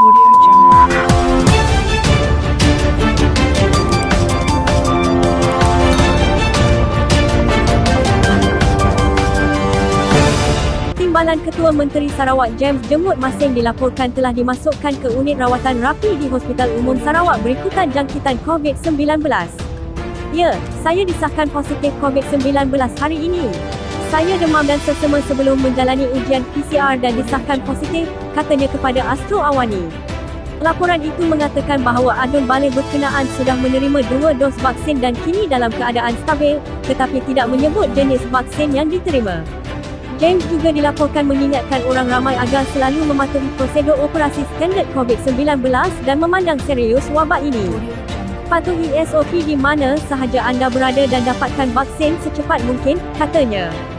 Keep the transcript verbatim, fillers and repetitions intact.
Audio Jungle. Timbalan Ketua Menteri Sarawak James Jemut Masing dilaporkan telah dimasukkan ke unit rawatan rapi di Hospital Umum Sarawak berikutan jangkitan COVID sembilan belas. Ya, saya disahkan positif COVID sembilan belas hari ini. Saya demam dan sesama sebelum menjalani ujian P C R dan disahkan positif, katanya kepada Astro Awani. Laporan itu mengatakan bahawa Adun Balik berkenaan sudah menerima dua dos vaksin dan kini dalam keadaan stabil, tetapi tidak menyebut jenis vaksin yang diterima. James juga dilaporkan mengingatkan orang ramai agar selalu mematuhi prosedur operasi standard COVID sembilan belas dan memandang serius wabak ini. Patuhi S O P di mana sahaja anda berada dan dapatkan vaksin secepat mungkin, katanya.